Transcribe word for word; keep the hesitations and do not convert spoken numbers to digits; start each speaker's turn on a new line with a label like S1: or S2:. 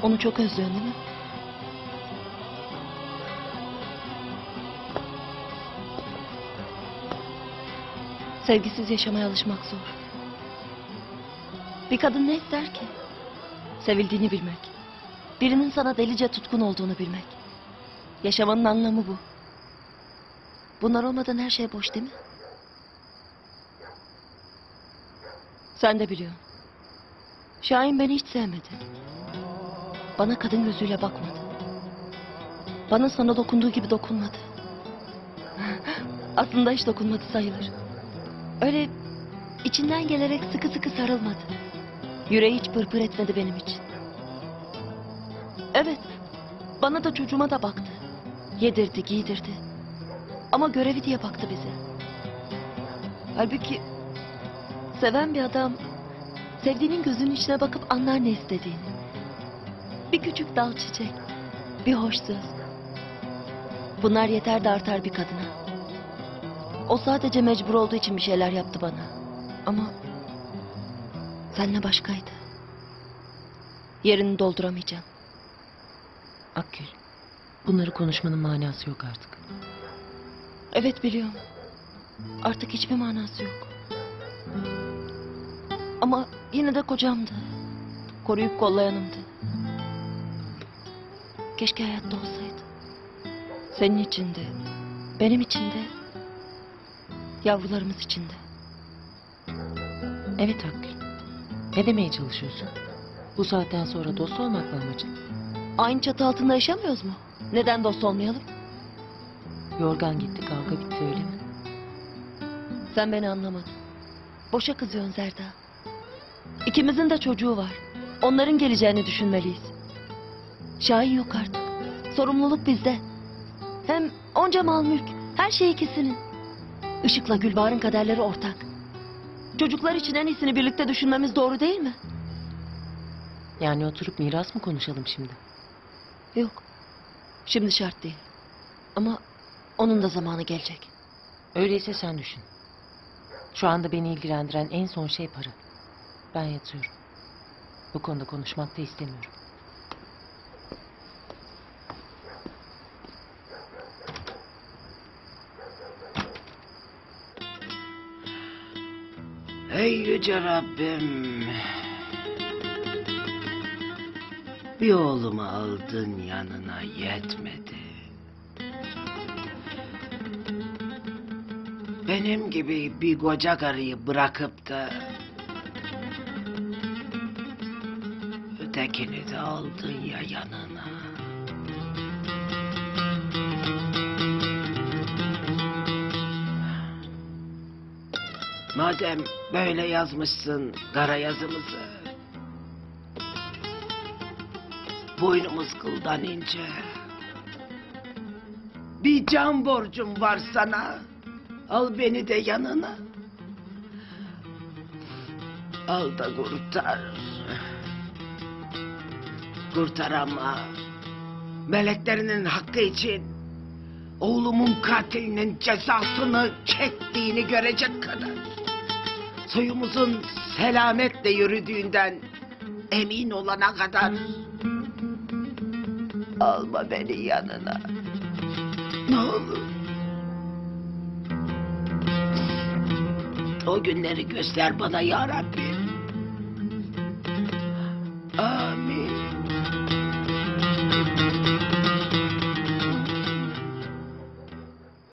S1: Onu çok özlüyorsun değil mi? Sevgisiz yaşamaya alışmak zor. Bir kadın ne ister ki? Sevildiğini bilmek. Birinin sana delice tutkun olduğunu bilmek. Yaşamanın anlamı bu. Bunlar olmadan her şey boş değil mi? Sen de biliyorsun. Şahin beni hiç sevmedi. Bana kadın gözüyle bakmadı. Bana sana dokunduğu gibi dokunmadı. Aslında hiç dokunmadı sayılır. Öyle içinden gelerek sıkı sıkı sarılmadı. Yüreği hiç pırpır etmedi benim için. Evet, bana da çocuğuma da baktı. Yedirdi, giydirdi. Ama görevi diye baktı bize. Halbuki seven bir adam sevdiğinin gözünün içine bakıp anlar ne istediğini. Bir küçük dal çiçek, bir hoş söz. Bunlar yeter de artar bir kadına. O sadece mecbur olduğu için bir şeyler yaptı bana. Ama seninle başkaydı. Yerini dolduramayacağım.
S2: Akgül, bunları konuşmanın manası yok artık.
S1: Evet biliyorum. Artık hiçbir manası yok. Ama yine de kocamdı. Koruyup kollayanımdı. Keşke hayatta olsaydı. Senin için de, benim için de, yavrularımız için de.
S2: Evet Akgül. Ne demeye çalışıyorsun? Bu saatten sonra dost olmak mı amacın?
S1: Aynı çatı altında yaşamıyoruz mu? Neden dost olmayalım?
S2: Yorgan gitti, kavga bitti öyle mi?
S1: Sen beni anlamadın. Boşa kızıyorsun Zerda. İkimizin de çocuğu var. Onların geleceğini düşünmeliyiz. Şahin yok artık. Sorumluluk bizde. Hem onca mal mülk, her şey ikisinin. Işık'la Gülbahar'ın kaderleri ortak. Çocuklar için en iyisini birlikte düşünmemiz doğru değil mi?
S2: Yani oturup miras mı konuşalım şimdi?
S1: Yok. Şimdi şart değil. Ama onun da zamanı gelecek.
S2: Öyleyse sen düşün. Şu anda beni ilgilendiren en son şey para. Ben yatıyorum. Bu konuda konuşmak da istemiyorum.
S3: Ey yüce Rabbim. Bir oğlumu aldın yanına yetmedi. Benim gibi bir koca karıyı bırakıp da ötekini de aldın ya yanına. Madem böyle yazmışsın kara yazımızı, boynumuz kıldan ince. Bir can borcum var sana. Al beni de yanına. Al da kurtar. Kurtar ama meleklerinin hakkı için oğlumun katilinin cezasını çektiğini görecek kadar, soyumuzun selametle yürüdüğünden emin olana kadar alma beni yanına. Ne olur. O günleri göster bana ya Rabbi. Amin.